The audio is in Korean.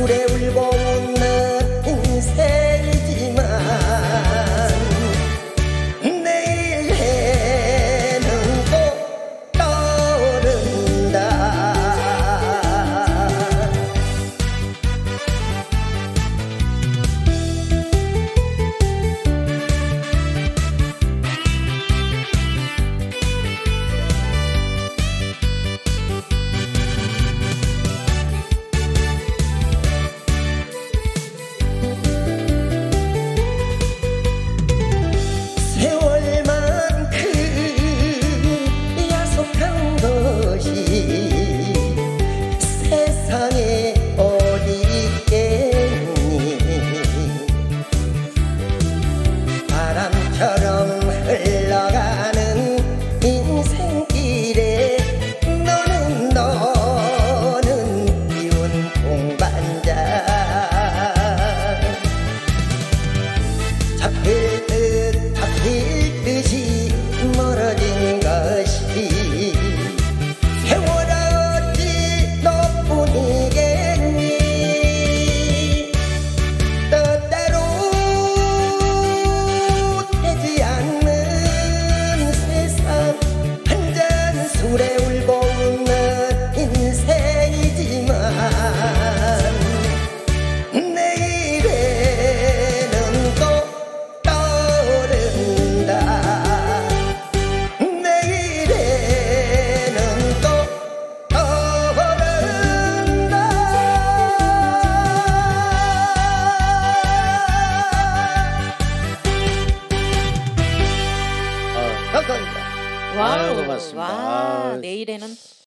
술에 울고 웃는 인생이지만 내일 해는 꼭 떠오른다. 세상에 어디 있겠니. 바람처럼 흘러가는 인생길에 너는 미운 동반자. 잡힐 듯이 멀어진 것이 세월아 어찌 너뿐이겠니. 뜻대로 되지 않는 세상 한 잔 술에 울고 웃는 인생이지만 내일에는 또 떠오른다. 내일에는 또 떠오른다. 감사합니다. 와우, 아유, 고맙습니다. 와, 내일에는